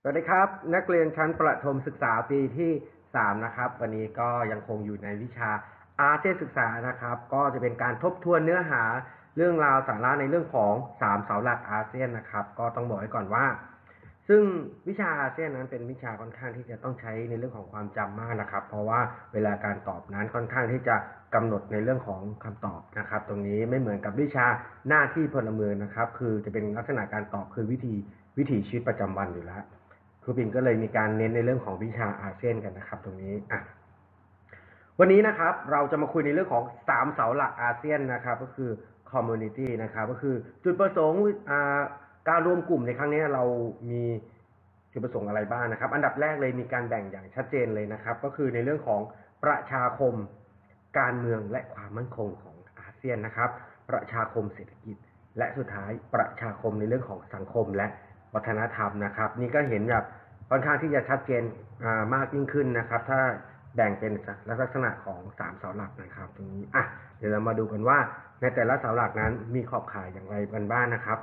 สวัสดีครับนักเรียนชั้นประถมศึกษาปีที่3นะครับวันนี้ก็ยังคงอยู่ในวิชาอาเซียนศึกษานะครับก็จะเป็นการทบทวนเนื้อหาเรื่องราวสาระในเรื่องของ3เสาหลักอาเซียนนะครับก็ต้องบอกไว้ก่อนว่าซึ่งวิชาอาเซียนนั้นเป็นวิชาค่อนข้างที่จะต้องใช้ในเรื่องของความจำมากนะครับเพราะว่าเวลาการตอบนั้นค่อนข้างที่จะกำหนดในเรื่องของคำตอบนะครับตรงนี้ไม่เหมือนกับวิชาหน้าที่พลเมืองนะครับคือจะเป็นลักษณะการตอบคือวิถีชีวิตประจำวันอยู่แล้วครูปิ่นก็เลยมีการเน้นในเรื่องของวิชาอาเซียนกันนะครับตรงนี้วันนี้นะครับเราจะมาคุยในเรื่องของ3เสาหลักอาเซียนนะครับก็คือ community นะครับก็คือจุดประสงค์การรวมกลุ่มในครั้งนี้เรามีจุดประสงค์อะไรบ้างนะครับอันดับแรกเลยมีการแบ่งอย่างชัดเจนเลยนะครับก็คือในเรื่องของประชาคมการเมืองและความมั่นคงของอาเซียนนะครับประชาคมเศรษฐกิจและสุดท้ายประชาคมในเรื่องของสังคมและวัฒนธรรมนะครับนี่ก็เห็นแบบค่อนข้างที่จะชัดเจนมากยิ่งขึ้นนะครับถ้าแบ่งเป็นลักษณะของ3เสาหลักนะครับตรงนี้เดี๋ยวเรามาดูกันว่าในแต่ละเสาหลักนั้นมีขอบข่ายอย่างไรกันบ้างนะครับ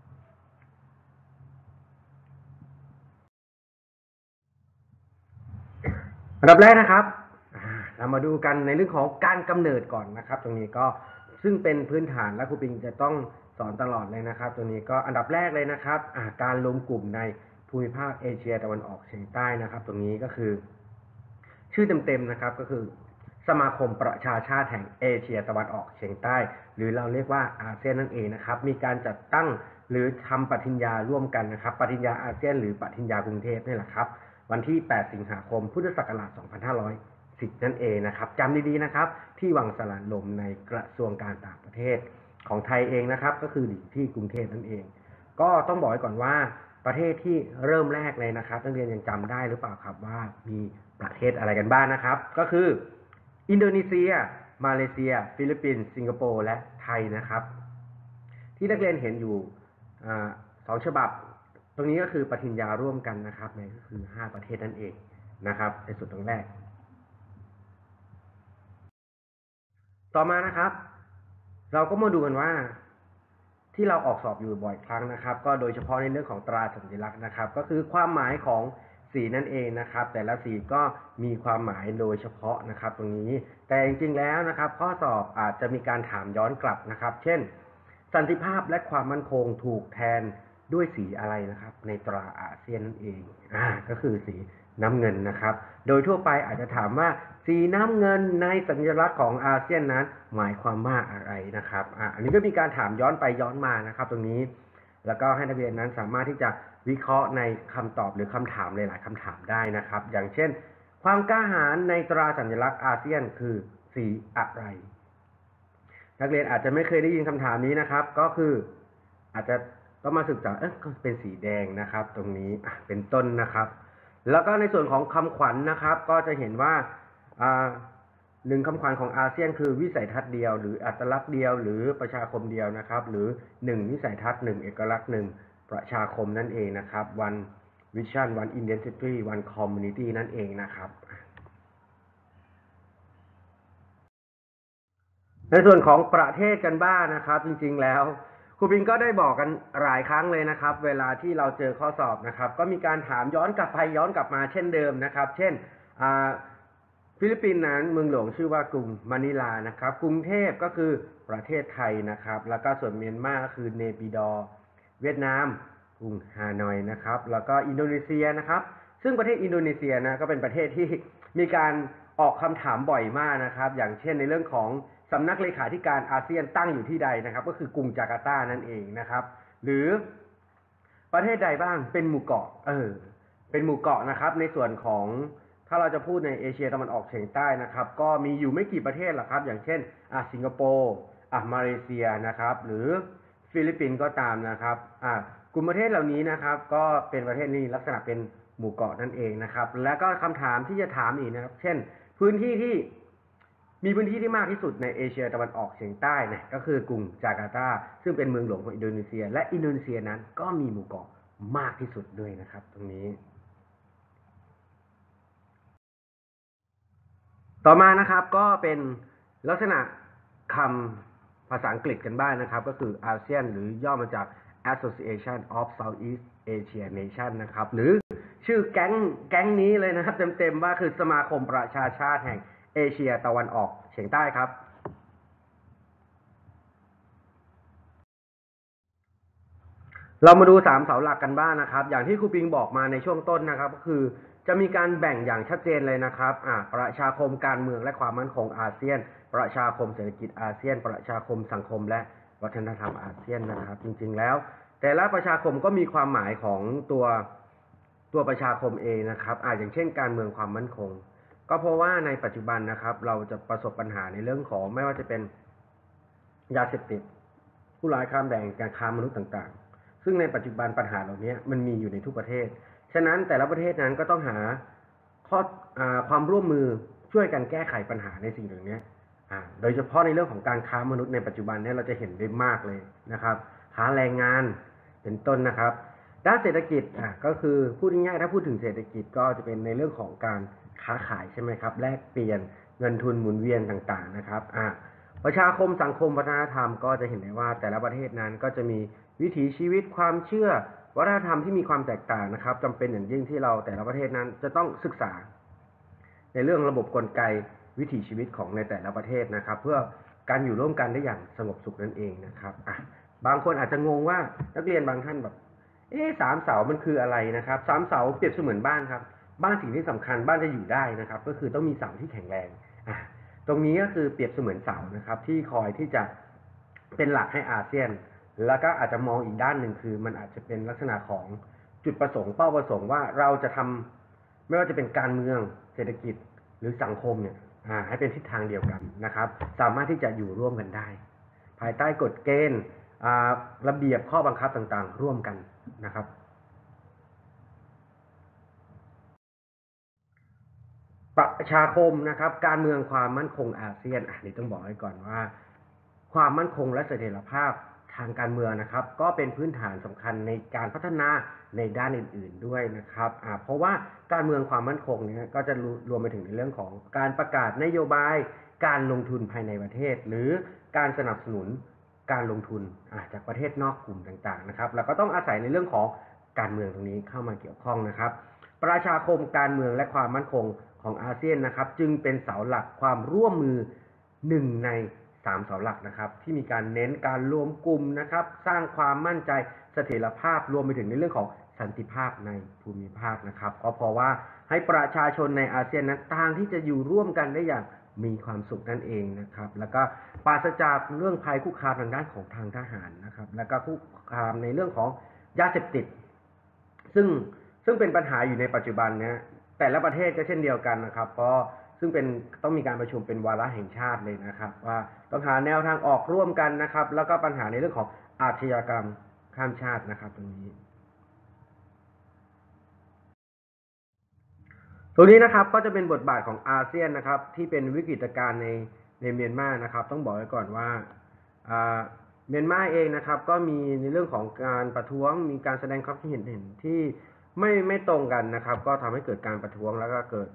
อันดับแรกนะครับเรามาดูกันในเรื่องของการกำเนิดก่อนนะครับตรงนี้ก็ซึ่งเป็นพื้นฐานและครูปิงจะต้องสอนตลอดเลยนะครับตรงนี้ก็อันดับแรกเลยนะครับการรวมกลุ่มในภูมิภาคเอเชียตะวันออกเฉียงใต้นะครับตรงนี้ก็คือชื่อเต็มๆนะครับก็คือสมาคมประชาชาติแห่งเอเชียตะวันออกเฉียงใต้หรือเราเรียกว่าอาเซียนนั่นเองนะครับมีการจัดตั้งหรือทำปฏิญญาร่วมกันนะครับปฏิญญาอาเซียนหรือปฏิญญากรุงเทพนี่แหละครับวันที่8สิงหาคมพุทธศักราช2510นั่นเองนะครับจำดีๆนะครับที่วังสลานลมในกระทรวงการต่างประเทศของไทยเองนะครับก็คือที่กรุงเทพนั่นเองก็ต้องบอกไว้ก่อนว่าประเทศที่เริ่มแรกเลยนะครับนักเรียนยังจำได้หรือเปล่าครับว่ามีประเทศอะไรกันบ้างนะครับก็คืออินโดนีเซียมาเลเซียฟิลิปปินส์สิงคโปร์และไทยนะครับที่นักเรียนเห็นอยู่2ฉบับตรงนี้ก็คือปฏิญญาร่วมกันนะครับในก็คือ5ประเทศนั่นเองนะครับในส่วนตรงแรกต่อมานะครับเราก็มาดูกันว่าที่เราออกสอบอยู่บ่อยครั้งนะครับก็โดยเฉพาะในเรื่องของตราสัญลักษณ์นะครับก็คือความหมายของสีนั่นเองนะครับแต่ละสีก็มีความหมายโดยเฉพาะนะครับตรงนี้แต่จริงๆแล้วนะครับข้อสอบอาจจะมีการถามย้อนกลับนะครับเช่นสันติภาพและความมั่นคงถูกแทนด้วยสีอะไรนะครับในตราอาเซียนนั่นเองก็คือสีน้ำเงินนะครับโดยทั่วไปอาจจะถามว่าสีน้ำเงินในสัญลักษณ์ของอาเซียนนั้นหมายความว่าอะไรนะครับอันนี้ก็มีการถามย้อนไปย้อนมานะครับตรงนี้แล้วก็ให้นักเรียนนั้นสามารถที่จะวิเคราะห์ในคำตอบหรือคำถามหลายๆคำถามได้นะครับอย่างเช่นความกล้าหาญในตราสัญลักษณ์อาเซียนคือสีอะไรนักเรียนอาจจะไม่เคยได้ยินคำถามนี้นะครับก็คืออาจจะต้องมาศึกษาก็เป็นสีแดงนะครับตรงนี้เป็นต้นนะครับแล้วก็ในส่วนของคำขวัญ นะครับก็จะเห็นว่าหนึ่งคำขวัญของอาเซียนคือวิสัยทัศน์เดียวหรืออัตลักษณ์เดียวหรือประชาคมเดียวนะครับหรือ1วิสัยทัศน์1เอกลักษณ์1ประชาคมนั่นเองนะครับ one vision one identity one community นั่นเองนะครับในส่วนของประเทศกันบ้างนะครับจริงๆแล้วครูปิงก็ได้บอกกันหลายครั้งเลยนะครับเวลาที่เราเจอข้อสอบนะครับก็มีการถามย้อนกลับไปย้อนกลับมาเช่นเดิมนะครับเช่นฟิลิปปินส์นั้นเมืองหลวงชื่อว่ากรุงมะนิลานะครับกรุงเทพก็คือประเทศไทยนะครับแล้วก็ส่วนเมียนมาก็คือเนปิดอร์เวียดนามกรุงฮานอยนะครับแล้วก็อินโดนีเซียนะครับซึ่งประเทศอินโดนีเซียนะก็เป็นประเทศที่มีการออกคำถามบ่อยมากนะครับอย่างเช่นในเรื่องของสำนักเลขาธิการอาเซียนตั้งอยู่ที่ใดนะครับก็คือกรุงจาการ์ตานั่นเองนะครับหรือประเทศใดบ้างเป็นหมู่เกาะเป็นหมู่เกาะนะครับในส่วนของถ้าเราจะพูดในเอเชียตะวันออกเฉียงใต้นะครับก็มีอยู่ไม่กี่ประเทศหรอกครับอย่างเช่นสิงคโปร์มาเลเซียนะครับหรือฟิลิปปินส์ก็ตามนะครับกลุ่มประเทศเหล่านี้นะครับก็เป็นประเทศนี้ลักษณะเป็นหมู่เกาะนั่นเองนะครับแล้วก็คำถามที่จะถามอีกนะครับเช่นพื้นที่ที่มีพื้นที่ที่มากที่สุดในเอเชียตะวันออกเฉียงใต้เนี่ยก็คือกรุงจาการ์ตาซึ่งเป็นเมืองหลวงของอินโดนีเซียและอินโดนีเซียนั้นก็มีหมู่เกาะมากที่สุดด้วยนะครับตรงนี้ต่อมานะครับก็เป็นลักษณะคำภาษาอังกฤษกันบ้างนะครับก็คืออาเซียนหรือย่อมาจาก Association of Southeast Asian Nation นะครับหรือชื่อแก๊งนี้เลยนะครับเต็มๆว่าคือสมาคมประชาชาติแห่งเอเชียตะวันออกเฉียงใต้ครับเรามาดู3เสาหลักกันบ้างนะครับอย่างที่ครูปิงบอกมาในช่วงต้นนะครับก็คือจะมีการแบ่งอย่างชัดเจนเลยนะครับประชาคมการเมืองและความมั่นคงอาเซียนประชาคมเศรษฐกิจอาเซียนประชาคมสังคมและวัฒนธรรมอาเซียนนะครับจริงๆแล้วแต่ละประชาคมก็มีความหมายของตัวประชาคมเองนะครับอย่างเช่นการเมืองความมั่นคงก็เพราะว่าในปัจจุบันนะครับเราจะประสบปัญหาในเรื่องของไม่ว่าจะเป็นยาเสพติดผู้ร้ายข้ามแดนการค้ามนุษย์ต่างๆซึ่งในปัจจุบันปัญหาเหล่านี้มันมีอยู่ในทุกประเทศฉะนั้นแต่ละประเทศนั้นก็ต้องหาข้อความร่วมมือช่วยกันแก้ไขปัญหาในสิ่งเหล่านี้โดยเฉพาะในเรื่องของการค้ามนุษย์ในปัจจุบันนี้เราจะเห็นได้มากเลยนะครับค้าแรงงานเป็นต้นนะครับด้านเศรษฐกิจก็คือพูดง่ายๆถ้าพูดถึงเศรษฐกิจก็จะเป็นในเรื่องของการค้าขายใช่ไหมครับแลกเปลี่ยนเงินทุนหมุนเวียนต่างๆนะครับประชาคมสังคมวัฒนธรรมก็จะเห็นได้ว่าแต่ละประเทศนั้นก็จะมีวิถีชีวิตความเชื่อวัฒนธรรมที่มีความแตกต่างนะครับจำเป็นอย่างยิ่งที่เราแต่ละประเทศนั้นจะต้องศึกษาในเรื่องระบบกลไกวิถีชีวิตของในแต่ละประเทศนะครับเพื่อการอยู่ร่วมกันได้อย่างสงบสุขนั่นเองนะครับบางคนอาจจะงงว่านักเรียนบางท่านแบบสามเสามันคืออะไรนะครับสามเสาเปรียบเสมือนบ้านครับบ้านสิ่งที่สำคัญบ้านจะอยู่ได้นะครับก็คือต้องมีเสาที่แข็งแรงตรงนี้ก็คือเปรียบเสมือนเสานะครับที่คอยที่จะเป็นหลักให้อาเซียนแล้วก็อาจจะมองอีกด้านหนึ่งคือมันอาจจะเป็นลักษณะของจุดประสงค์เป้าประสงค์ว่าเราจะทำไม่ว่าจะเป็นการเมืองเศรษฐกิจหรือสังคมเนี่ยให้เป็นทิศทางเดียวกันนะครับสามารถที่จะอยู่ร่วมกันได้ภายใต้กฎเกณฑ์ระเบียบข้อบังคับต่างๆร่วมกันนะครับประชาคมนะครับการเมืองความมั่นคงอาเซียนนี่ต้องบอกไว้ก่อนว่าความมั่นคงและเสถียรภาพทางการเมืองนะครับก็เป็นพื้นฐานสำคัญในการพัฒนาในด้านอื่นๆด้วยนะครับเพราะว่าการเมืองความมั่นคงเนี่ยก็จะรวมไปถึงในเรื่องของการประกาศนโยบายการลงทุนภายในประเทศหรือการสนับสนุนการลงทุนจากประเทศนอกกลุ่มต่างๆนะครับแล้วก็ต้องอาศัยในเรื่องของการเมืองตรงนี้เข้ามาเกี่ยวข้องนะครับประชาคมการเมืองและความมั่นคงของอาเซียนนะครับจึงเป็นเสาหลักความร่วมมือ1ใน3เสาหลักนะครับที่มีการเน้นการรวมกลุ่มนะครับสร้างความมั่นใจเสถียรภาพรวมไปถึงในเรื่องของสันติภาพในภูมิภาคนะครับก็เพราะว่าให้ประชาชนในอาเซียนนั้นต่างที่จะอยู่ร่วมกันได้อย่างมีความสุขนั่นเองนะครับแล้วก็ปราศจากเรื่องภัยคุกคามทางด้านของทางทหารนะครับแล้วก็คุกคามในเรื่องของยาเสพติดซึ่งเป็นปัญหาอยู่ในปัจจุบันนี้แต่ละประเทศก็เช่นเดียวกันนะครับเพราะซึ่งเป็นต้องมีการประชุมเป็นวาระแห่งชาติเลยนะครับว่าต้องหาแนวทางออกร่วมกันนะครับแล้วก็ปัญหาในเรื่องของอาชญากรรมข้ามชาตินะครับตรงนี้นะครับก็จะเป็นบทบาทของอาเซียนนะครับที่เป็นวิกฤตการณ์ในเมียนมานะครับต้องบอกไว้ก่อนว่าเมียนมาเองนะครับก็มีในเรื่องของการประท้วงมีการแสดงความคิดเห็นที่ไม่ตรงกันนะครับก็ทำให้เกิดการประท้วงแล้วก็เกิด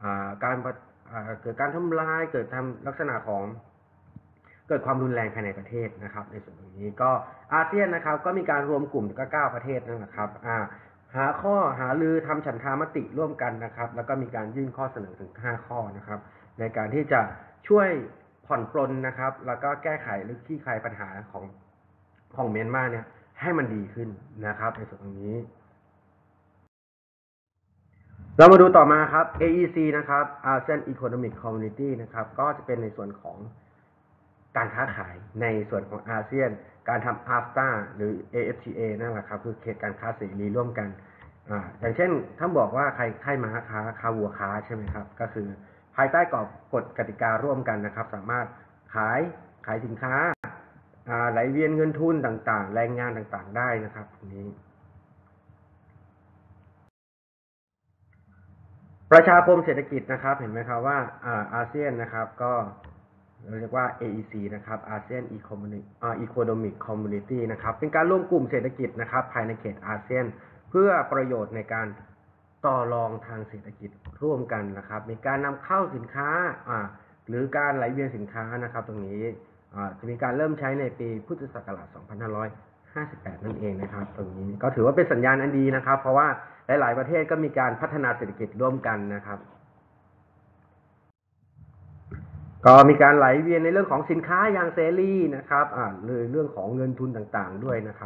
การทำลายเกิดทำลักษณะของเกิดความรุนแรงภายในประเทศนะครับในส่วนตรงนี้ก็อาเซียนนะครับก็มีการรวมกลุ่มก็9ประเทศนั่นแหละครับหารือทำฉันทามติร่วมกันนะครับแล้วก็มีการยื่นข้อเสนอถึง5ข้อนะครับในการที่จะช่วยผ่อนปลนนะครับแล้วก็แก้ไขหรือคลี่คลายปัญหาของเมียนมาเนี่ยให้มันดีขึ้นนะครับในส่วนตรงนี้เรามาดูต่อมาครับ AEC นะครับ ASEAN Economic Community นะครับก็จะเป็นในส่วนของการค้าขายในส่วนของอาเซียนการทำ AFTA หรือ AFTA นั่นแหละครับคือเขตการค้าเสรีร่วมกันอย่างเช่นถ้าบอกว่าใครม้าค้าวัวค้าใช่ไหมครับก็คือภายใต้กรอบกฎกติการ่วมกันนะครับสามารถขายสินค้าไหลเวียนเงินทุนต่างๆแรงงานต่างๆได้นะครับตรงนี้ประชาคมเศรษฐกิจนะครับเห็นไหมครับว่าอาเซียนนะครับก็เรียกว่า AEC นะครับ ASEAN Economic Community นะครับเป็นการร่วมกลุ่มเศรษฐกิจนะครับภายในเขตอาเซียนเพื่อประโยชน์ในการต่อรองทางเศรษฐกิจร่วมกันนะครับมีการนำเข้าสินค้าหรือการไหลเวียนสินค้านะครับตรงนี้จะมีการเริ่มใช้ในปีพุทธศักราช 2558 นั่นเองนะครับตรงนี้ก็ถือว่าเป็นสัญญาณอันดีนะครับเพราะว่าหลายๆประเทศก็มีการพัฒนาเศรษฐกิจร่วมกันนะครับก็มีการไหลเวียนในเรื่องของสินค้าอย่างเสรีนะครับเลยเรื่องของเงินทุนต่างๆด้วยนะครับ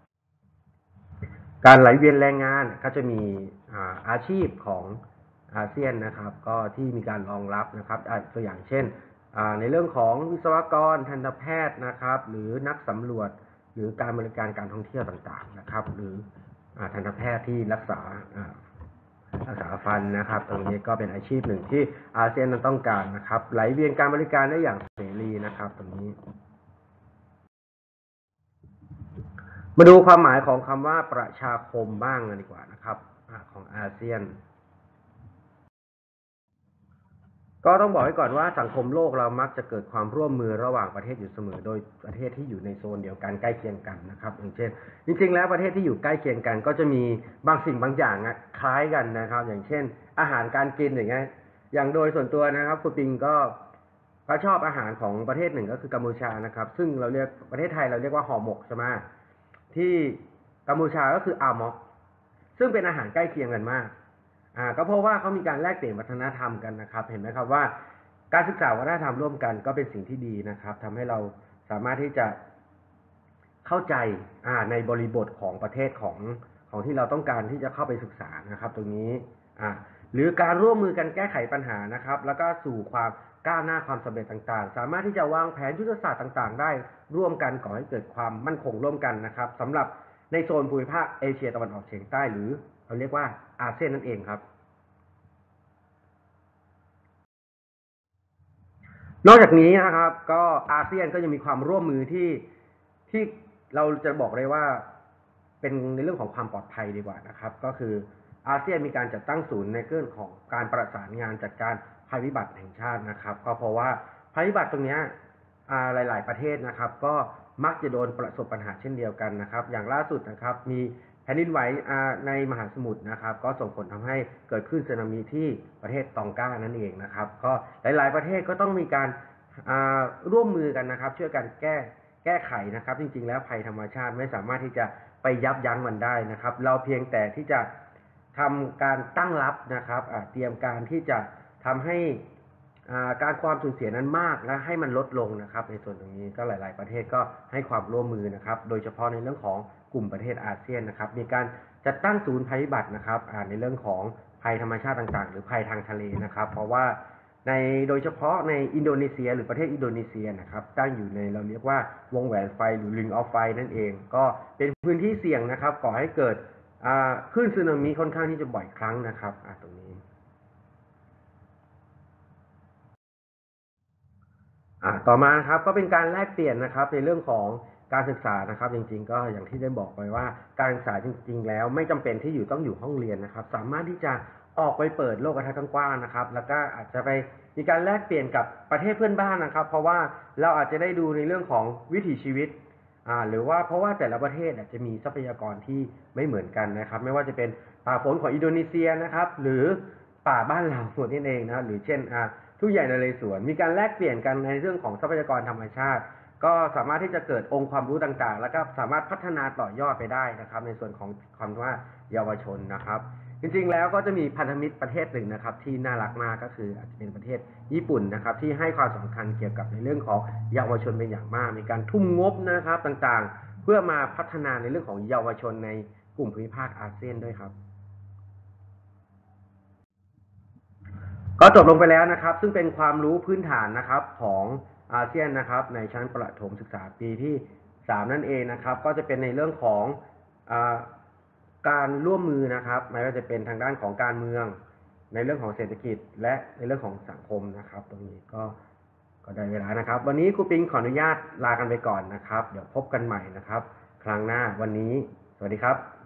การไหลเวียนแรงงานก็จะมีอาชีพของอาเซียนนะครับก็ที่มีการรองรับนะครับตัวอย่างเช่นในเรื่องของวิศวกรทันตแพทย์นะครับหรือนักสำรวจหรือการบริการการท่องเที่ยวต่างๆนะครับหรือทันตแพทย์ที่รักษาฟันนะครับตรงนี้ก็เป็นอาชีพหนึ่งที่อาเซียนนั้นต้องการนะครับไหลเวียนการบริการได้อย่างเสรีนะครับตรงนี้มาดูความหมายของคำว่าประชาคมบ้างกันดีกว่านะครับของอาเซียนก็ต้องบอกไว้ก่อนว่าสังคมโลกเรามักจะเกิดความร่วมมือระหว่างประเทศอยู่เสมอโดยประเทศที่อยู่ในโซนเดียวกันใกล้เคียงกันนะครับอย่างเช่นจริงๆแล้วประเทศที่อยู่ใกล้เคียงกันก็จะมีบางสิ่งบางอย่างคล้ายกันนะครับอย่างเช่นอาหารการกินอย่างเงี้ยอย่างโดยส่วนตัวนะครับคุณปิงก็ชอบอาหารของประเทศหนึ่งก็คือกัมพูชานะครับซึ่งเราเรียกประเทศไทยเราเรียกว่าห่อหมกใช่ไหมที่กัมพูชาก็คืออาม็อกซึ่งเป็นอาหารใกล้เคียงกันมากก็เพราะว่าเขามีการแลกเปลี่ยนวัฒนธรรมกันนะครับเห็นไหมครับว่าการศึกษาวัฒนธรรมร่วมกันก็เป็นสิ่งที่ดีนะครับทำให้เราสามารถที่จะเข้าใจในบริบทของประเทศของที่เราต้องการที่จะเข้าไปศึกษานะครับตรงนี้หรือการร่วมมือกันแก้ไขปัญหานะครับแล้วก็สู่ความก้าวหน้าความสำเร็จต่างๆสามารถที่จะวางแผนยุทธศาสตร์ต่างๆได้ร่วมกันก่อให้เกิดความมั่นคงร่วมกันนะครับสำหรับในโซนภูมิภาคเอเชียตะวันออกเฉียงใต้หรือเราเรียกว่าอาเซียนนั่นเองครับนอกจากนี้นะครับก็อาเซียนก็ยังมีความร่วมมือที่เราจะบอกเลยว่าเป็นในเรื่องของความปลอดภัยดีกว่านะครับก็คืออาเซียนมีการจัดตั้งศูนย์ในเรื่องของการประสานงานจัดการภัยพิบัติแห่งชาตินะครับก็เพราะว่าภัยพิบัติตรงนี้หลายๆประเทศนะครับก็มักจะโดนประสบปัญหาเช่นเดียวกันนะครับอย่างล่าสุดนะครับมีแผ่นดินไหวในมหาสมุทรนะครับก็ส่งผลทำให้เกิดขึ้นสึนามิที่ประเทศตองกานั่นเองนะครับก็หลายๆประเทศก็ต้องมีการร่วมมือกันนะครับช่วยกันแก้ไขนะครับจริงๆแล้วภัยธรรมชาติไม่สามารถที่จะไปยับยั้งมันได้นะครับเราเพียงแต่ที่จะทำการตั้งรับนะครับเตรียมการที่จะทำให้การความสูญเสียนั้นมากและให้มันลดลงนะครับในส่วนตรงนี้ก็หลายๆประเทศก็ให้ความร่วมมือนะครับโดยเฉพาะในเรื่องของกลุ่มประเทศอาเซียนนะครับมีการจัดตั้งศูนย์ภัยพิบัตินะครับในเรื่องของภัยธรรมชาติต่างๆหรือภัยทางทะเลนะครับเพราะว่าโดยเฉพาะในอินโดนีเซียหรือประเทศอินโดนีเซียนะครับตั้งอยู่ในเราเรียกว่าวงแหวนไฟหรือ Ring of Fire นั่นเองก็เป็นพื้นที่เสี่ยงนะครับก่อให้เกิดคลื่นสึนามิค่อนข้างที่จะบ่อยครั้งนะครับตรงนี้ต่อมาครับก็เป็นการแลกเปลี่ยนนะครับในเรื่องของการศึกษานะครับจริงๆก็อย่างที่ได้บอกไปว่าการศึกษาจริงๆแล้วไม่จำเป็นที่ต้องอยู่ห้องเรียนนะครับสามารถที่จะออกไปเปิดโลกทัศน์กว้างนะครับแล้วก็อาจจะไปมีการแลกเปลี่ยนกับประเทศเพื่อนบ้านนะครับเพราะว่าเราอาจจะได้ดูในเรื่องของวิถีชีวิตหรือว่าเพราะว่าแต่ละประเทศอาจจะมีทรัพยากรที่ไม่เหมือนกันนะครับไม่ว่าจะเป็นป่าฝนของอินโดนีเซียนะครับหรือป่าบ้านเราส่วนนี้เองนะหรือเช่นทุ่งใหญ่นเรศวรมีการแลกเปลี่ยนกันในเรื่องของทรัพยากรธรรมชาติก็สามารถที่จะเกิดองค์ความรู้ต่างๆแล้วก็สามารถพัฒนาต่อยอดไปได้นะครับในส่วนของความว่าเยาวชนนะครับจริงๆแล้วก็จะมีพันธมิตรประเทศหนึ่งนะครับที่น่ารักมากก็คืออาจจะเป็นประเทศญี่ปุ่นนะครับที่ให้ความสำคัญเกี่ยวกับในเรื่องของเยาวชนเป็นอย่างมากมีการทุ่มงบนะครับต่างๆเพื่อมาพัฒนาในเรื่องของเยาวชนในกลุ่มภูมิภาคอาเซียนด้วยครับก็จบลงไปแล้วนะครับซึ่งเป็นความรู้พื้นฐานนะครับของอาเซียนนะครับในชั้นประถมศึกษาปีที่3นั่นเองนะครับก็จะเป็นในเรื่องของการร่วมมือนะครับไม่ว่าจะเป็นทางด้านของการเมืองในเรื่องของเศรษฐกิจและในเรื่องของสังคมนะครับตรงนี้ก็ได้เวลานะครับวันนี้ครูปิงขออนุญาตลากันไปก่อนนะครับเดี๋ยวพบกันใหม่นะครับครั้งหน้าวันนี้สวัสดีครับ